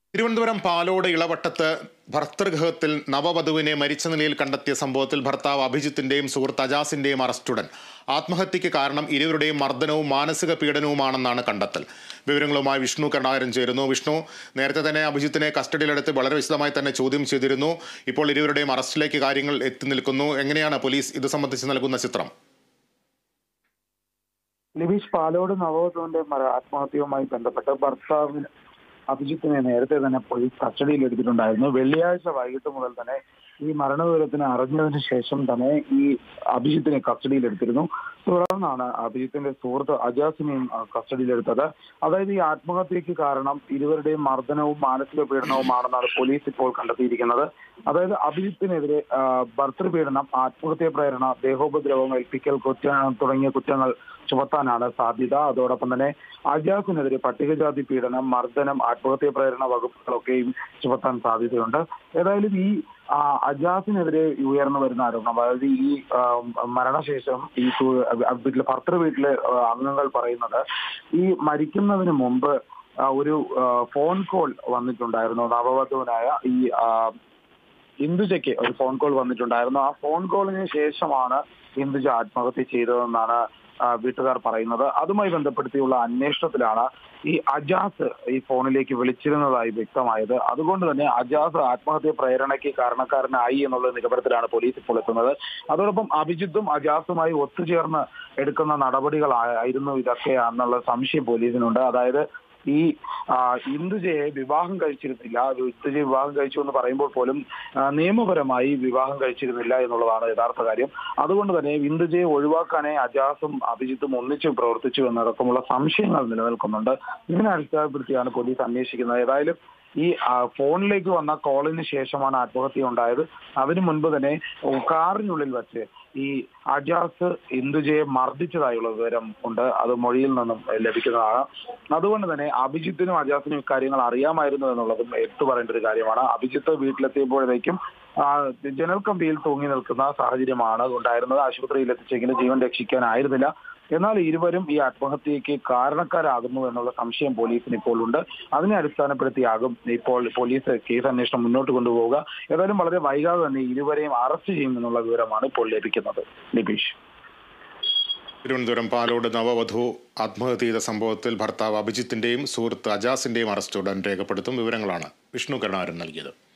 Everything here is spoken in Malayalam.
തിരുവനന്തപുരം പാലോട് ഇളവട്ടത്ത് ഭർതൃഗൃഹത്തിൽ നവവധുവിനെ മരിച്ച നിലയിൽ കണ്ടെത്തിയ സംഭവത്തിൽ ഭർത്താവ് അഭിജിത്തിന്റെയും സുഹൃത്ത് അജാസിന്റെയും അറസ്റ്റുടൻ. ആത്മഹത്യയ്ക്ക് കാരണം ഇരുവരുടെയും മർദ്ദനവും മാനസിക പീഡനവുമാണെന്നാണ് കണ്ടെത്തൽ. വിവരങ്ങളുമായി വിഷ്ണു കരുണാകരൻ ചേരുന്നു. വിഷ്ണു, നേരത്തെ തന്നെ അഭിജിത്തിനെ കസ്റ്റഡിയിലെടുത്ത് വളരെ വിശദമായി തന്നെ ചോദ്യം ചെയ്തിരുന്നു. ഇപ്പോൾ ഇരുവരുടെയും അറസ്റ്റിലേക്ക് കാര്യങ്ങൾ എത്തി നിൽക്കുന്നു. എങ്ങനെയാണ് പോലീസ് ഇത് സംബന്ധിച്ച് നൽകുന്ന ചിത്രം? ലിബീഷ്, പാലോട് നവവധുവിന്റെ ആത്മഹത്യയുമായി ബന്ധപ്പെട്ട് ഭർത്താവ് അഭിജിത്തിനെ നേരത്തെ തന്നെ പോലീസ് കസ്റ്റഡിയിൽ എടുത്തിട്ടുണ്ടായിരുന്നു. വെള്ളിയാഴ്ച വൈകിട്ട് മുതൽ തന്നെ ഈ മരണവിവരത്തിന് അറിഞ്ഞതിന് ശേഷം തന്നെ ഈ അഭിജിത്തിനെ കസ്റ്റഡിയിൽ എടുത്തിരുന്നു. തുടർന്നാണ് അഭിജിത്തിന്റെ സുഹൃത്ത് അജാസിനെയും കസ്റ്റഡിയിലെടുത്തത്. അതായത് ഈ ആത്മഹത്യക്ക് കാരണം ഇരുവരുടെയും മർദ്ദനവും മാനസിക പീഡനവുമാണെന്നാണ് പോലീസ് ഇപ്പോൾ കണ്ടെത്തിയിരിക്കുന്നത്. അതായത് അഭിജിത്തിനെതിരെ ഭർതൃപീഡനം, ആത്മഹത്യാ പ്രേരണ, ദേഹോപദ്രവം ഏൽപ്പിക്കൽ തുടങ്ങിയ കുറ്റങ്ങൾ ചുമത്താനാണ് സാധ്യത. അതോടൊപ്പം തന്നെ അജാസിനെതിരെ പട്ടികജാതി പീഡനം, മർദ്ദനം, ആത്മഹത്യാ പ്രേരണ വകുപ്പുകളൊക്കെയും ചുമത്താൻ സാധ്യതയുണ്ട്. ഏതായാലും ഈ അജാസിനെതിരെ ഉയർന്നു വരുന്ന ആരോപണം, അതായത് ഈ മരണശേഷം ഈ ഭർത്തൃ വീട്ടിലെ അംഗങ്ങൾ പറയുന്നത് ഈ മരിക്കുന്നതിന് മുമ്പ് ഒരു ഫോൺ കോൾ വന്നിട്ടുണ്ടായിരുന്നു. നവവധുവിനായ ഈ ഇന്ദുജയ്ക്ക് ഒരു ഫോൺ കോൾ വന്നിട്ടുണ്ടായിരുന്നു. ആ ഫോൺ കോളിന് ശേഷമാണ് ഇന്ദുജ ആത്മഹത്യ ചെയ്തതെന്നാണ് വീട്ടുകാർ പറയുന്നത്. അതുമായി ബന്ധപ്പെടുത്തിയുള്ള അന്വേഷണത്തിലാണ് ഈ അജാസ് ഈ ഫോണിലേക്ക് വിളിച്ചിരുന്നതായി വ്യക്തമായത്. അതുകൊണ്ട് തന്നെ അജാസ് ആത്മഹത്യ പ്രേരണയ്ക്ക് കാരണക്കാരനായി എന്നുള്ള നിഗമനത്തിലാണ് പോലീസ് ഇപ്പോൾ എത്തുന്നത്. അതോടൊപ്പം അഭിജിത്തും അജാസുമായി ഒത്തുചേർന്ന് എടുക്കുന്ന നടപടികളായിരുന്നു ഇതൊക്കെ എന്നുള്ള സംശയം പോലീസിനുണ്ട്. അതായത് ഈ ഇന്ദുജയെ വിവാഹം കഴിച്ചിരുന്നില്ല. ഇന്ദുജയെ വിവാഹം കഴിച്ചു എന്ന് പറയുമ്പോൾ പോലും നിയമപരമായി വിവാഹം കഴിച്ചിരുന്നില്ല എന്നുള്ളതാണ് യഥാർത്ഥ കാര്യം. അതുകൊണ്ട് തന്നെ ഇന്ദുജയെ ഒഴിവാക്കാനായി അജാസും അഭിജിത്തും ഒന്നിച്ചു പ്രവർത്തിച്ചു എന്നടക്കമുള്ള സംശയങ്ങൾ നിലനിൽക്കുന്നുണ്ട്. ഇതിനെ അടിസ്ഥാനപ്പെടുത്തിയാണ് പോലീസ് അന്വേഷിക്കുന്നത്. ഏതായാലും ഈ ഫോണിലേക്ക് വന്ന കോളിന് ശേഷമാണ് ആത്മഹത്യ ഉണ്ടായത്. അതിനു മുൻപ് തന്നെ കാറിനുള്ളിൽ വെച്ച് ഈ അജാസ് ഇന്ദുജയെ മർദ്ദിച്ചതായുള്ള വിവരം ഉണ്ട്. അത് മൊഴിയിൽ നിന്നും ലഭിക്കുന്നതാണ്. അതുകൊണ്ട് തന്നെ അഭിജിത്തിനും അജാസിനും ഇക്കാര്യങ്ങൾ അറിയാമായിരുന്നു എന്നുള്ളതും എടുത്തു പറയേണ്ട ഒരു കാര്യമാണ്. അഭിജിത്ത് വീട്ടിലെത്തിയപ്പോഴേക്കും ജനൽ കമ്പിയിൽ തൂങ്ങി നിൽക്കുന്ന സാഹചര്യമാണ് ഉണ്ടായിരുന്നത്. ആശുപത്രിയിൽ എത്തിച്ചെങ്കിലും ജീവൻ രക്ഷിക്കാനായിരുന്നില്ല. എന്നാൽ ഇരുവരും ഈ ആത്മഹത്യക്ക് കാരണക്കാരാകുന്നു എന്നുള്ള സംശയം പോലീസിന് ഇപ്പോൾ ഉണ്ട്. അതിനെ അടിസ്ഥാനപ്പെടുത്തിയാകും ഇപ്പോൾ പോലീസ് കേസ് അന്വേഷണം മുന്നോട്ട് കൊണ്ടുപോവുക. ഏതായാലും വളരെ വൈകാതെ തന്നെ ഇരുവരെയും അറസ്റ്റ് ചെയ്യുമെന്നുള്ള വിവരമാണ് ഇപ്പോൾ ലഭിക്കുന്നത്. ലിബീഷ്, തിരുവനന്തപുരം പാലോട് നവവധു ആത്മഹത്യ ചെയ്ത സംഭവത്തിൽ ഭർത്താവ് അഭിജിത്തിന്റെയും സുഹൃത്ത് അജാസിന്റെയും അറസ്റ്റ് ഉടൻ രേഖപ്പെടുത്തും. വിവരങ്ങളാണ് വിഷ്ണു കരുണാകരൻ നൽകിയത്.